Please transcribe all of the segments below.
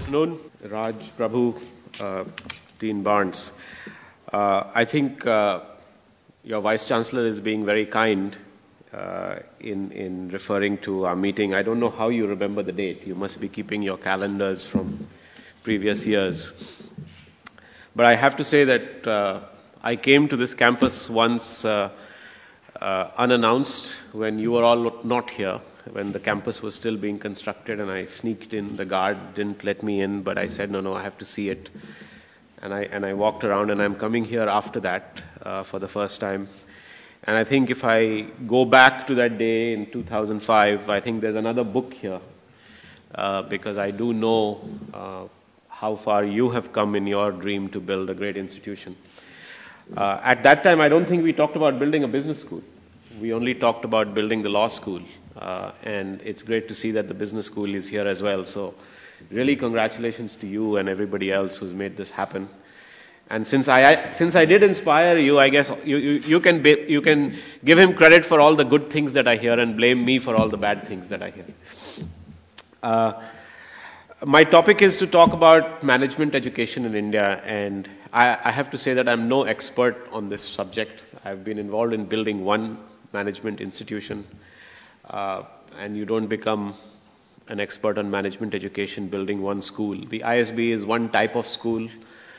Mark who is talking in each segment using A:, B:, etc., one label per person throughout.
A: afternoon, Raj, Prabhu, Dean Barnes. I think your Vice Chancellor is being very kind in referring to our meeting. I don't know how you remember the date. You must be keeping your calendars from previous years. But I have to say that I came to this campus once unannounced when you were all not here, when the campus was still being constructed, and I sneaked in. The guard didn't let me in, but I said, no, I have to see it. And I walked around, and I'm coming here after that for the first time. And I think if I go back to that day in 2005, I think there's another book here because I do know how far you have come in your dream to build a great institution. At that time, I don't think we talked about building a business school. We only talked about building the law school. And it's great to see that the business school is here as well. So really congratulations to you and everybody else who's made this happen. And since I did inspire you, I guess you can give him credit for all the good things that I hear and blame me for all the bad things that I hear. My topic is to talk about management education in India, and I have to say that I'm no expert on this subject. I've been involved in building one management institution, and you don't become an expert on management education building one school. The ISB is one type of school,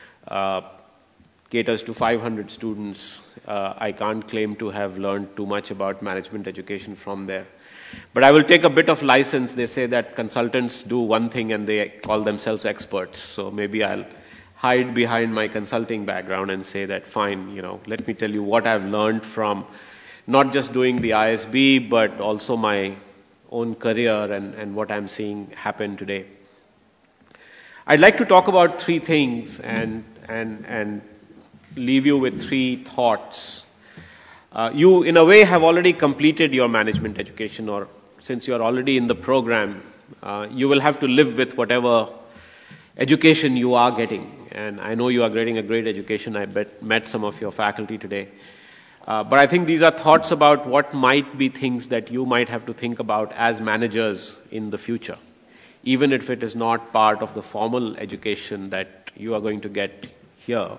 A: caters to 500 students. I can't claim to have learned too much about management education from there. But I will take a bit of license. They say that consultants do one thing and they call themselves experts. So maybe I'll hide behind my consulting background and say that, fine, let me tell you what I've learned from not just doing the ISB, but also my own career and what I'm seeing happen today. I'd like to talk about three things and leave you with three thoughts. You, in a way, have already completed your management education, or since you're already in the program, you will have to live with whatever education you are getting. And I know you are getting a great education. I met some of your faculty today. But I think these are thoughts about what might be things that you might have to think about as managers in the future, even if it is not part of the formal education that you are going to get here.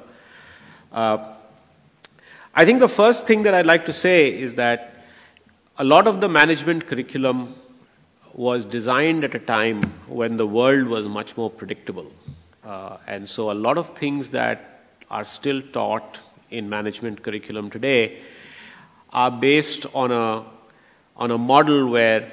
A: I think the first thing that I'd like to say is that a lot of the management curriculum was designed at a time when the world was much more predictable. And so a lot of things that are still taught in management curriculum today are based on a model where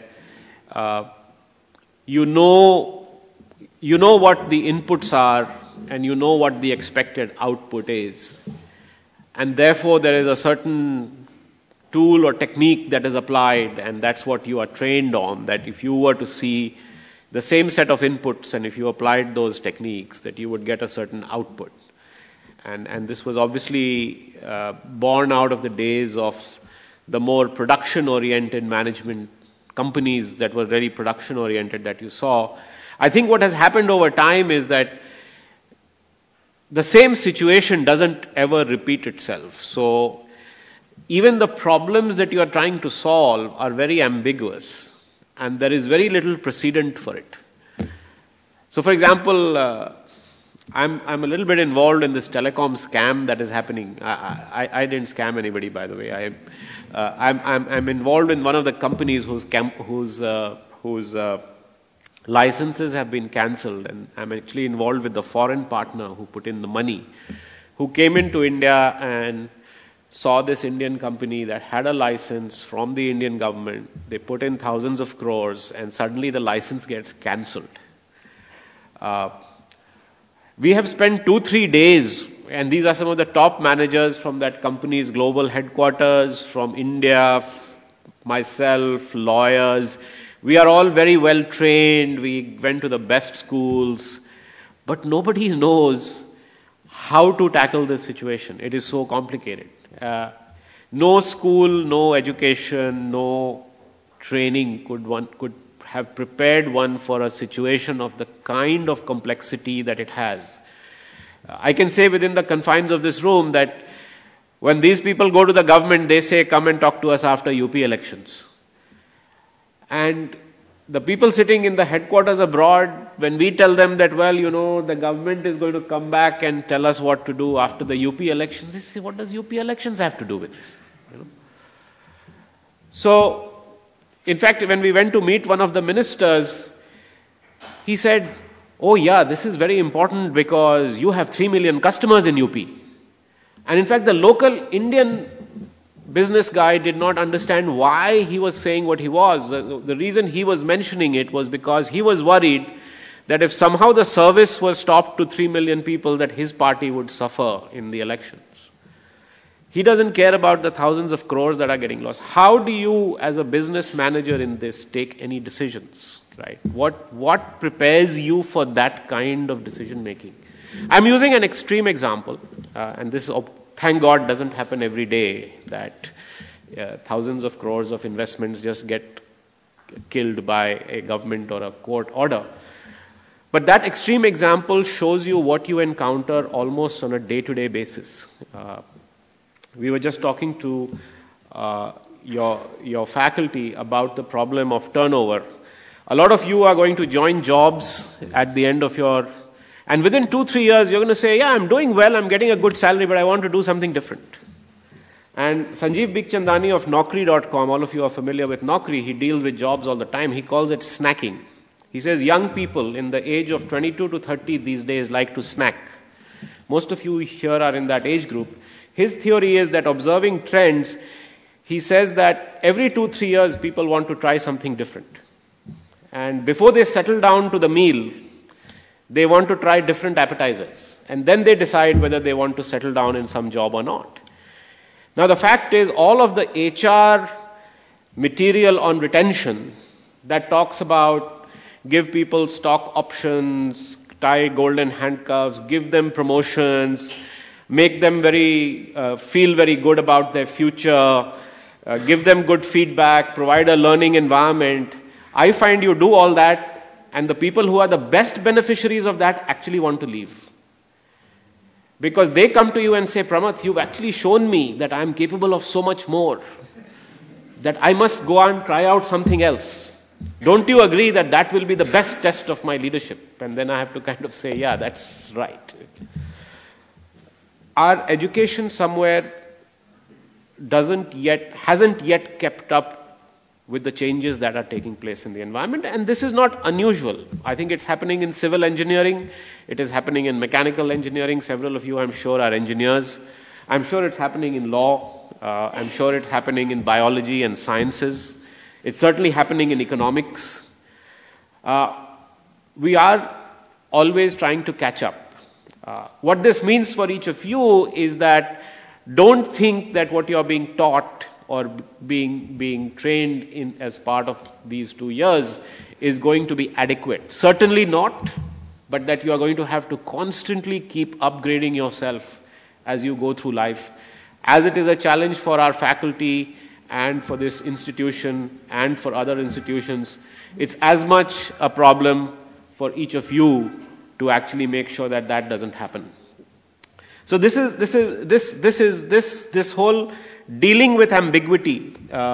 A: you know what the inputs are and you know what the expected output is. And therefore there is a certain tool or technique that is applied, and that's what you are trained on, that if you were to see the same set of inputs and if you applied those techniques, that you would get a certain output. And this was obviously born out of the days of the more production-oriented management companies that were very production-oriented that you saw. I think what has happened over time is that the same situation doesn't ever repeat itself. So even the problems that you are trying to solve are very ambiguous, and there is very little precedent for it. So for example, I'm a little bit involved in this telecom scam that is happening. I didn't scam anybody, by the way. I'm involved in one of the companies whose licenses have been cancelled, and I'm actually involved with the foreign partner who put in the money, who came into India and saw this Indian company that had a license from the Indian government. They put in thousands of crores, and suddenly the license gets cancelled. We have spent 2-3 days, and these are some of the top managers from that company's global headquarters, from India, myself, lawyers. We are all very well trained. We went to the best schools, but nobody knows how to tackle this situation. It is so complicated. No school, no education, no training could have prepared one for a situation of the kind of complexity that it has. I can say within the confines of this room that when these people go to the government, they say, come and talk to us after UP elections. And the people sitting in the headquarters abroad, when we tell them that, well, the government is going to come back and tell us what to do after the UP elections, they say, what does UP elections have to do with this? So, in fact, when we went to meet one of the ministers, he said, oh yeah, this is very important because you have 3 million customers in UP. And in fact, the local Indian business guy did not understand why he was saying what he was. The reason he was mentioning it was because he was worried that if somehow the service was stopped to 3 million people, that his party would suffer in the elections. He doesn't care about the thousands of crores that are getting lost. How do you, as a business manager in this, take any decisions, right? What prepares you for that kind of decision making? I'm using an extreme example, and this, thank God, doesn't happen every day, that thousands of crores of investments just get killed by a government or a court order. But that extreme example shows you what you encounter almost on a day-to-day basis. We were just talking to your faculty about the problem of turnover. A lot of you are going to join jobs at the end of your... And within 2-3 years, you're going to say, yeah, I'm doing well, I'm getting a good salary, but I want to do something different. And Sanjeev Bikhchandani of Naukri.com, all of you are familiar with Naukri, he deals with jobs all the time. He calls it snacking. He says young people in the age of 22 to 30 these days like to snack. Most of you here are in that age group. His theory is that observing trends, he says that every 2-3 years, people want to try something different. And before they settle down to the meal, they want to try different appetizers. And then they decide whether they want to settle down in some job or not. Now, the fact is, all of the HR material on retention that talks about give people stock options, tie golden handcuffs, give them promotions, make them feel very good about their future, give them good feedback, provide a learning environment. I find you do all that, and the people who are the best beneficiaries of that actually want to leave. Because they come to you and say, Pramath, you've actually shown me that I'm capable of so much more, that I must go and try out something else. Don't you agree that that will be the best test of my leadership? And then I have to kind of say, yeah, that's right. Our education somewhere hasn't yet kept up with the changes that are taking place in the environment. And this is not unusual. I think it's happening in civil engineering. It is happening in mechanical engineering. Several of you, I'm sure, are engineers. I'm sure it's happening in law. I'm sure it's happening in biology and sciences. It's certainly happening in economics. We are always trying to catch up. What this means for each of you is that don't think that what you are being taught or being trained in as part of these 2 years is going to be adequate. Certainly not, but that you are going to have to constantly keep upgrading yourself as you go through life. As it is a challenge for our faculty and for this institution and for other institutions, it's as much a problem for each of you to actually make sure that that doesn't happen. So this whole dealing with ambiguity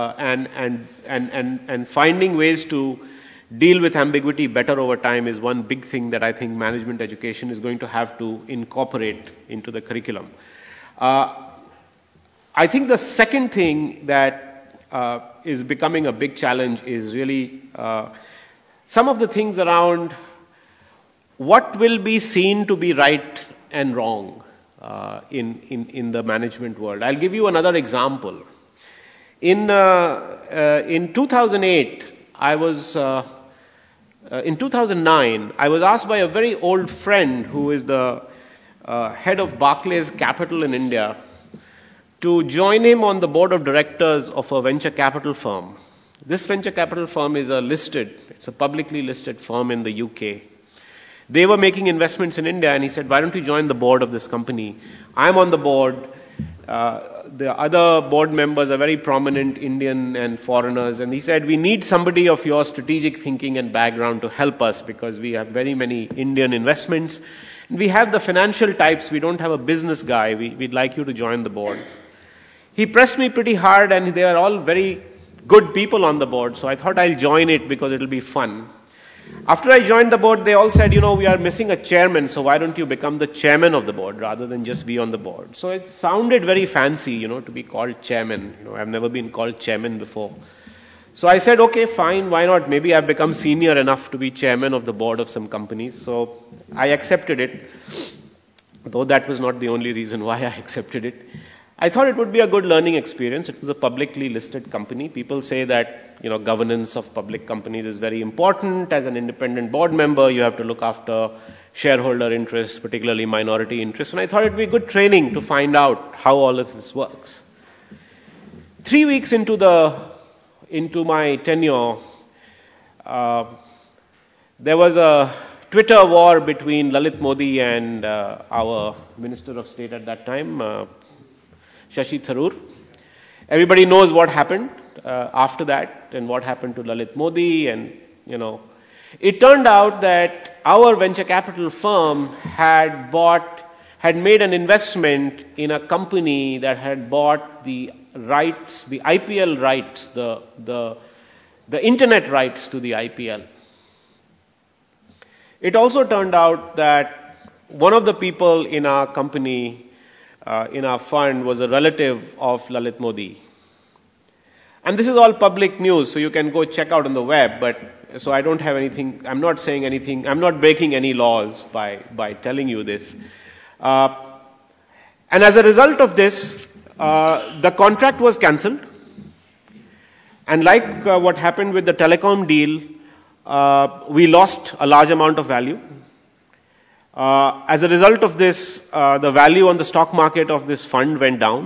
A: and finding ways to deal with ambiguity better over time is one big thing that I think management education is going to have to incorporate into the curriculum. I think the second thing that is becoming a big challenge is really some of the things around what will be seen to be right and wrong in the management world. I'll give you another example. In 2008, in 2009, I was asked by a very old friend who is the head of Barclays Capital in India to join him on the board of directors of a venture capital firm. This venture capital firm is it's a publicly listed firm in the UK. They were making investments in India, and he said, why don't you join the board of this company? I'm on the board. The other board members are very prominent Indian and foreigners. And he said, we need somebody of your strategic thinking and background to help us because we have very many Indian investments. And we have the financial types. We don't have a business guy. We'd like you to join the board. He pressed me pretty hard, and they are all very good people on the board, so I thought I'll join it because it'll be fun. After I joined the board, they all said, we are missing a chairman, so why don't you become the chairman of the board rather than just be on the board? So it sounded very fancy, to be called chairman. I've never been called chairman before. So I said, okay, fine, why not? Maybe I've become senior enough to be chairman of the board of some companies. So I accepted it, though that was not the only reason why I accepted it. I thought it would be a good learning experience. It was a publicly listed company. People say that, governance of public companies is very important. As an independent board member, you have to look after shareholder interests, particularly minority interests. And I thought it would be good training to find out how all of this works. 3 weeks into my tenure, there was a Twitter war between Lalit Modi and our Minister of State at that time, Shashi Tharoor. Everybody knows what happened after that and what happened to Lalit Modi. And, it turned out that our venture capital firm had made an investment in a company that had bought the rights, the IPL rights, the internet rights to the IPL. It also turned out that one of the people in our company, in our fund, was a relative of Lalit Modi. And this is all public news, so you can go check out on the web, so I don't have anything, I'm not saying anything, I'm not breaking any laws by telling you this. And as a result of this, the contract was cancelled. And like what happened with the telecom deal, we lost a large amount of value. As a result of this, the value on the stock market of this fund went down.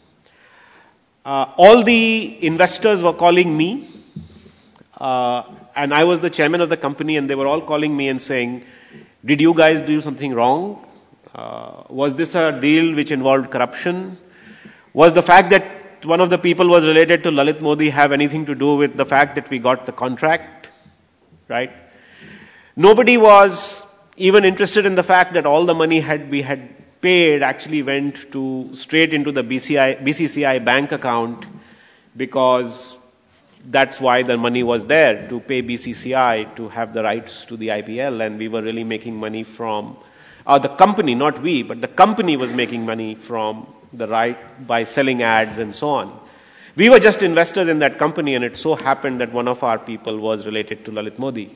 A: All the investors were calling me, and I was the chairman of the company, and they were all calling me and saying, did you guys do something wrong? Was this a deal which involved corruption? Was the fact that one of the people was related to Lalit Modi have anything to do with the fact that we got the contract? Right? Nobody was even interested in the fact that all the money we had paid actually went straight into the BCCI bank account, because that's why the money was there, to pay BCCI to have the rights to the IPL, and we were really making money from, the company, not we, but the company was making money from the right by selling ads and so on. We were just investors in that company, and it so happened that one of our people was related to Lalit Modi.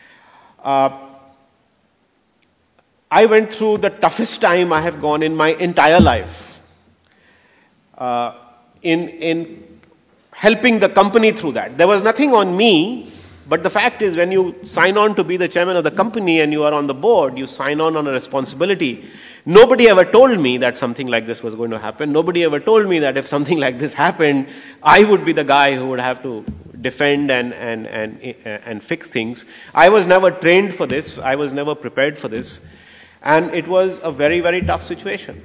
A: I went through the toughest time I have gone in my entire life in helping the company through that. There was nothing on me, but the fact is, when you sign on to be the chairman of the company and you are on the board, you sign on a responsibility. Nobody ever told me that something like this was going to happen. Nobody ever told me that if something like this happened, I would be the guy who would have to defend and fix things. I was never trained for this. I was never prepared for this. And it was a very, very tough situation.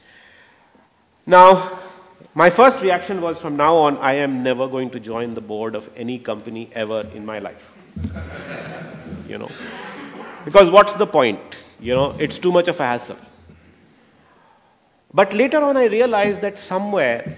A: Now, my first reaction was, from now on, I am never going to join the board of any company ever in my life. Because what's the point? It's too much of a hassle. But later on, I realized that somewhere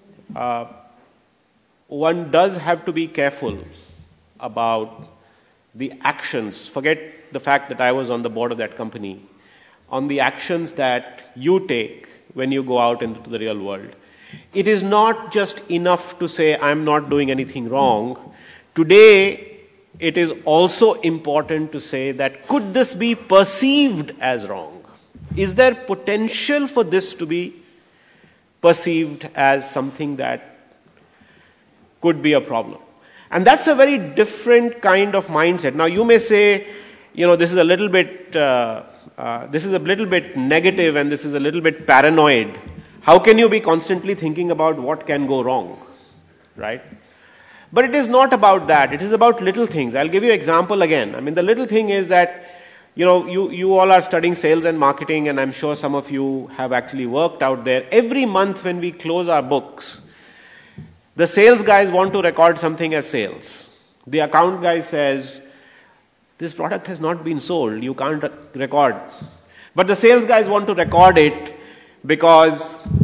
A: one does have to be careful about the actions. Forget the fact that I was on the board of that company. On the actions that you take when you go out into the real world. It is not just enough to say, I'm not doing anything wrong. Today, it is also important to say that, could this be perceived as wrong? Is there potential for this to be perceived as something that could be a problem? And that's a very different kind of mindset. Now, you may say, this is a little bit negative and this is a little bit paranoid. How can you be constantly thinking about what can go wrong, right? But it is not about that. It is about little things. I'll give you an example again. The little thing is that, you all are studying sales and marketing, and I'm sure some of you have actually worked out there. Every month when we close our books, the sales guys want to record something as sales. The account guy says, this product has not been sold, you can't record. But the sales guys want to record it because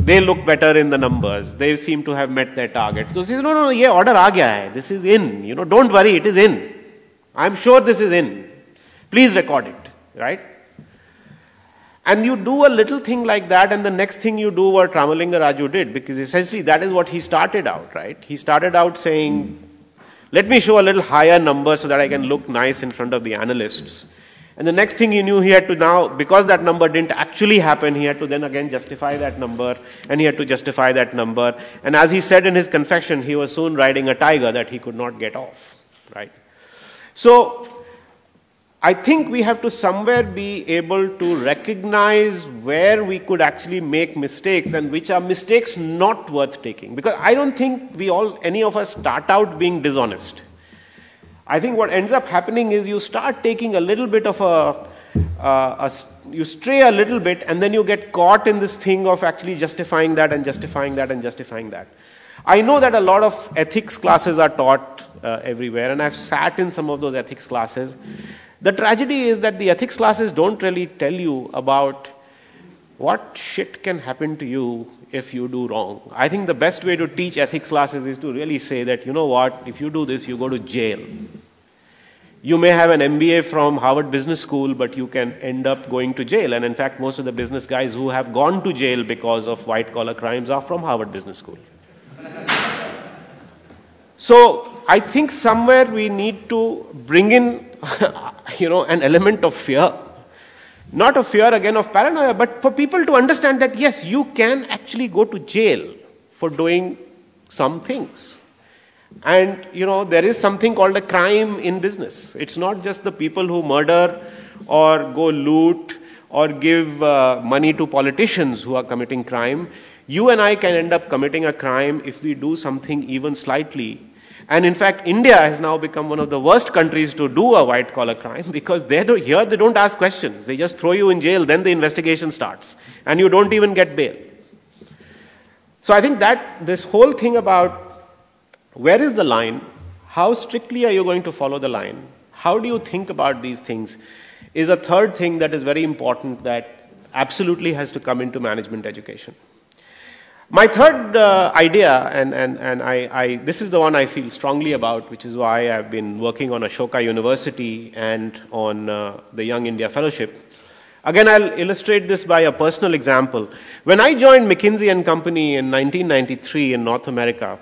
A: They look better in the numbers. They seem to have met their targets. So he says, no, yeah, order aa gaya hai. This is in. Don't worry, it is in. I'm sure this is in. Please record it, right? And you do a little thing like that, and the next thing you do what Ramalinga Raju did, because essentially that is what he started out, right? He started out saying, let me show a little higher number so that I can look nice in front of the analysts. And the next thing he knew, he had to now, because that number didn't actually happen, he had to then again justify that number, and he had to justify that number. And as he said in his confession, he was soon riding a tiger that he could not get off, right? So I think we have to somewhere be able to recognize where we could actually make mistakes and which are mistakes not worth taking. Because I don't think any of us start out being dishonest. I think what ends up happening is you start taking a little bit of you stray a little bit, and then you get caught in this thing of actually justifying that and justifying that and justifying that. I know that a lot of ethics classes are taught everywhere, and I've sat in some of those ethics classes. The tragedy is that the ethics classes don't really tell you about what shit can happen to you if you do wrong. I think the best way to teach ethics classes is to really say that, you know what, if you do this, you go to jail. You may have an MBA from Harvard Business School, but you can end up going to jail. And in fact, most of the business guys who have gone to jail because of white-collar crimes are from Harvard Business School. So I think somewhere we need to bring in an element of fear. Not a fear, again, of paranoia, but for people to understand that, yes, you can actually go to jail for doing some things. And, there is something called a crime in business. It's not just the people who murder or go loot or give money to politicians who are committing crime. You and I can end up committing a crime if we do something even slightly. And in fact, India has now become one of the worst countries to do a white-collar crime, because here they don't ask questions. They just throw you in jail, then the investigation starts, and you don't even get bail. So I think that this whole thing about where is the line, how strictly are you going to follow the line, how do you think about these things, is a third thing that is very important that absolutely has to come into management education. My third idea, and this is the one I feel strongly about, which is why I've been working on Ashoka University and on the Young India Fellowship. Again, I'll illustrate this by a personal example. When I joined McKinsey & Company in 1993 in North America,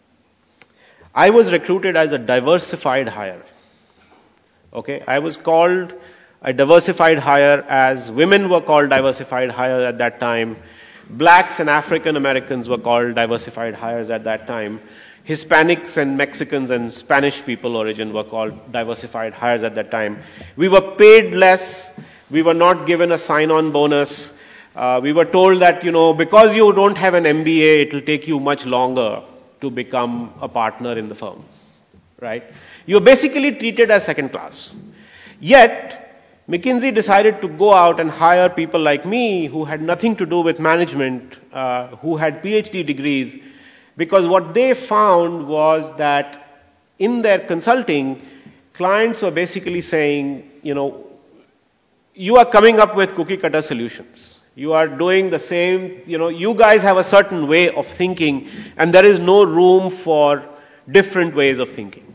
A: I was recruited as a diversified hire. Okay, I was called a diversified hire as women were called diversified hire at that time. Blacks and African Americans were called diversified hires at that time. Hispanics and Mexicans and Spanish people origin were called diversified hires at that time. We were paid less. We were not given a sign-on bonus. We were told that, because you don't have an MBA, it will take you much longer to become a partner in the firm, right? You're basically treated as second class. Yet, McKinsey decided to go out and hire people like me who had nothing to do with management, who had PhD degrees, because what they found was that in their consulting, clients were basically saying, you are coming up with cookie-cutter solutions. You are doing the same, you guys have a certain way of thinking, and there is no room for different ways of thinking.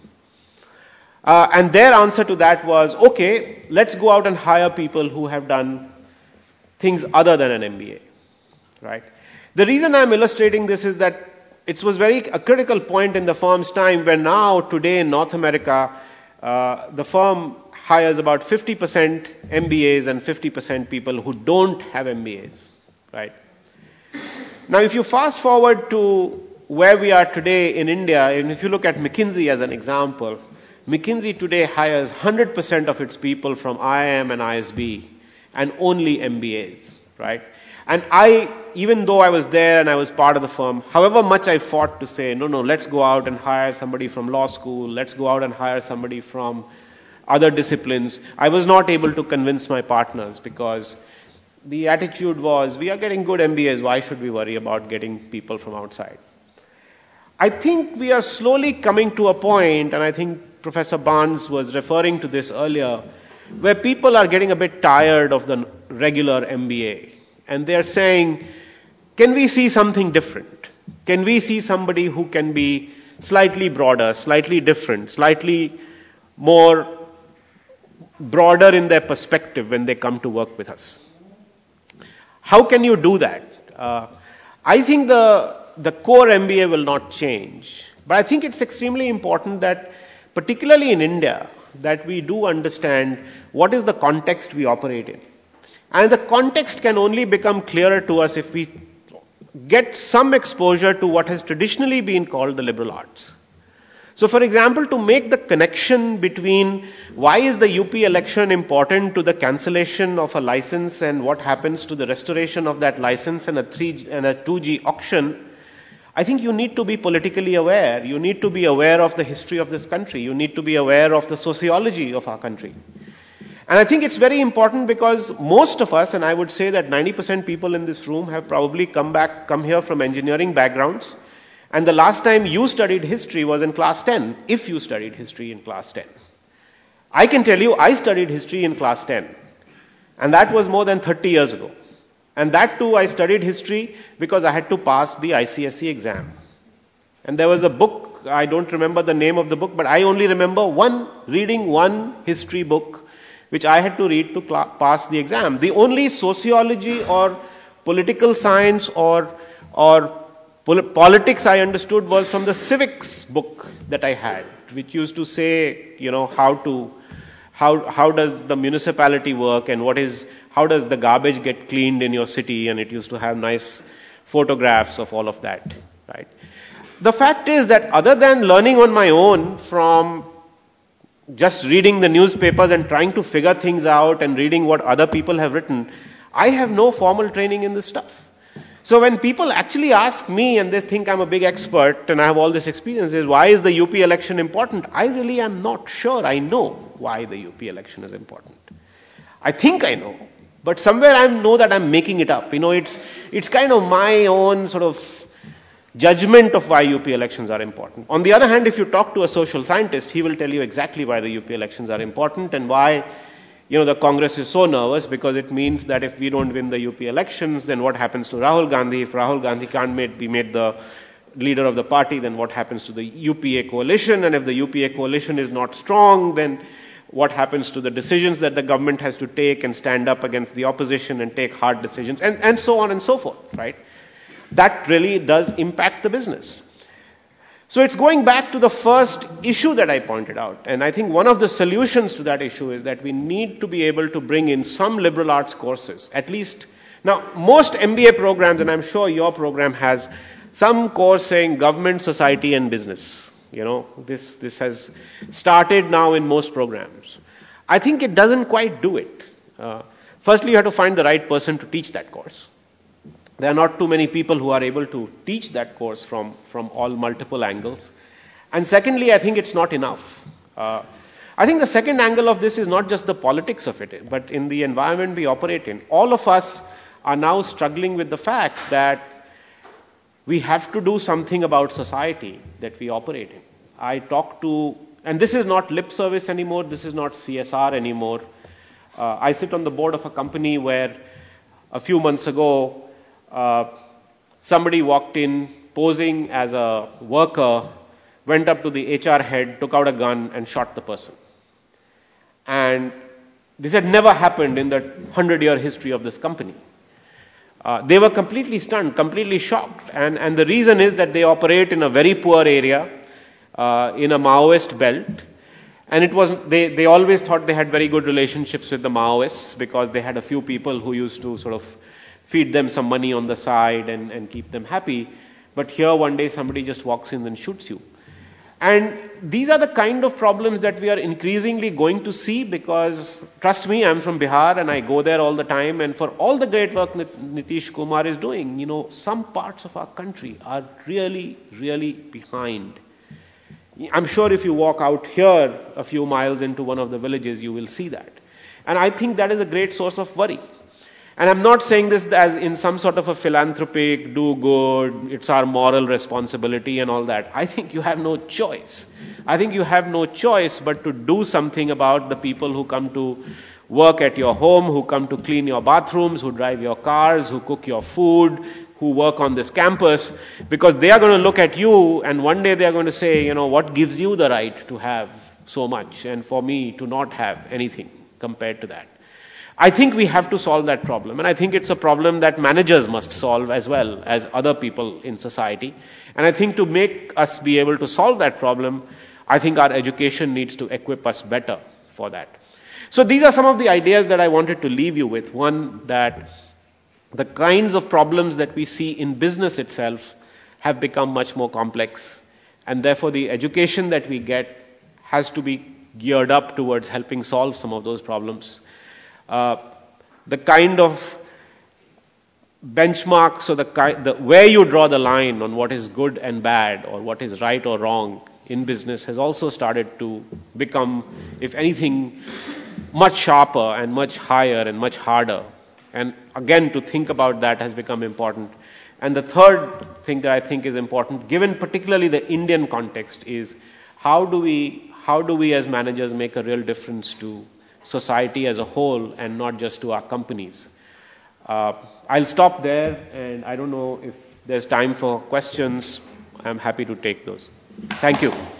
A: And their answer to that was, okay, let's go out and hire people who have done things other than an MBA, right? The reason I'm illustrating this is that it was a critical point in the firm's time where now, today in North America, the firm hires about 50% MBAs and 50% people who don't have MBAs, right? Now, if you fast forward to where we are today in India, and if you look at McKinsey as an example, McKinsey today hires 100% of its people from IIM and ISB and only MBAs, right? And even though I was there and I was part of the firm, however much I fought to say, no, let's go out and hire somebody from law school, let's go out and hire somebody from other disciplines, I was not able to convince my partners because the attitude was, we are getting good MBAs, why should we worry about getting people from outside? I think we are slowly coming to a point, and I think Professor Barnes was referring to this earlier, where people are getting a bit tired of the regular MBA. And they're saying, can we see something different? Can we see somebody who can be slightly broader, slightly different, slightly more broader in their perspective when they come to work with us? How can you do that? I think the core MBA will not change, but I think it's extremely important that, particularly in India, that we do understand what is the context we operate in. And the context can only become clearer to us if we get some exposure to what has traditionally been called the liberal arts. So, for example, to make the connection between why is the UP election important to the cancellation of a license and what happens to the restoration of that license and a 2G auction, I think you need to be politically aware. You need to be aware of the history of this country. You need to be aware of the sociology of our country. And I think it's very important because most of us, and I would say that 90% people in this room have probably come here from engineering backgrounds. And the last time you studied history was in class 10, if you studied history in class 10. I can tell you, I studied history in class 10. And that was more than 30 years ago. And that too, I studied history because I had to pass the ICSE exam. And there was a book, I don't remember the name of the book, but I only remember reading one history book which I had to read to pass the exam. The only sociology or political science or politics I understood was from the civics book that I had, which used to say, how does the municipality work and how does the garbage get cleaned in your city, and it used to have nice photographs of all of that, right? The fact is that other than learning on my own from just reading the newspapers and trying to figure things out and reading what other people have written, I have no formal training in this stuff. So when people actually ask me and they think I'm a big expert and I have all this experience, why is the UP election important? I really am not sure I know why the UP election is important. I think I know, but somewhere I know that I'm making it up. It's kind of my own sort of judgment of why UP elections are important. On the other hand, if you talk to a social scientist, he will tell you exactly why the UP elections are important and why the Congress is so nervous, because it means that if we don't win the UP elections, then what happens to Rahul Gandhi? If Rahul Gandhi can't be made the leader of the party, then what happens to the UPA coalition? And if the UPA coalition is not strong, then what happens to the decisions that the government has to take and stand up against the opposition and take hard decisions, and so on and so forth, right? That really does impact the business. So it's going back to the first issue that I pointed out. And I think one of the solutions to that issue is that we need to be able to bring in some liberal arts courses, at least. Now, most MBA programs, and I'm sure your program has some course saying government, society, and business. This has started now in most programs. I think it doesn't quite do it. Firstly, you have to find the right person to teach that course. There are not too many people who are able to teach that course from all multiple angles. And secondly, I think it's not enough. I think the second angle of this is not just the politics of it, but in the environment we operate in. All of us are now struggling with the fact that we have to do something about society that we operate in. I talk to, and this is not lip service anymore, this is not CSR anymore. I sit on the board of a company where a few months ago, somebody walked in posing as a worker, went up to the HR head, took out a gun and shot the person. And this had never happened in the 100-year history of this company. They were completely stunned, completely shocked. And the reason is that they operate in a very poor area, in a Maoist belt. And they always thought they had very good relationships with the Maoists because they had a few people who used to sort of feed them some money on the side and keep them happy. But here one day somebody just walks in and shoots you. And these are the kind of problems that we are increasingly going to see because, trust me, I'm from Bihar and I go there all the time, and for all the great work Nitish Kumar is doing, some parts of our country are really, really behind. I'm sure if you walk out here a few miles into one of the villages, you will see that. And I think that is a great source of worry. And I'm not saying this as in some sort of a philanthropic, do good, it's our moral responsibility and all that. I think you have no choice. I think you have no choice but to do something about the people who come to work at your home, who come to clean your bathrooms, who drive your cars, who cook your food, who work on this campus, because they are going to look at you and one day they are going to say, you know, what gives you the right to have so much and for me to not have anything compared to that. I think we have to solve that problem, and I think it's a problem that managers must solve as well as other people in society. And I think to make us be able to solve that problem, I think our education needs to equip us better for that. So these are some of the ideas that I wanted to leave you with. One, that the kinds of problems that we see in business itself have become much more complex, and therefore the education that we get has to be geared up towards helping solve some of those problems. The kind of benchmarks, or where you draw the line on what is good and bad or what is right or wrong in business has also started to become, if anything, much sharper and much higher and much harder. And again, to think about that has become important. And the third thing that I think is important, given particularly the Indian context, is how do we as managers make a real difference to society as a whole and not just to our companies. I'll stop there, and I don't know if there's time for questions. I'm happy to take those. Thank you.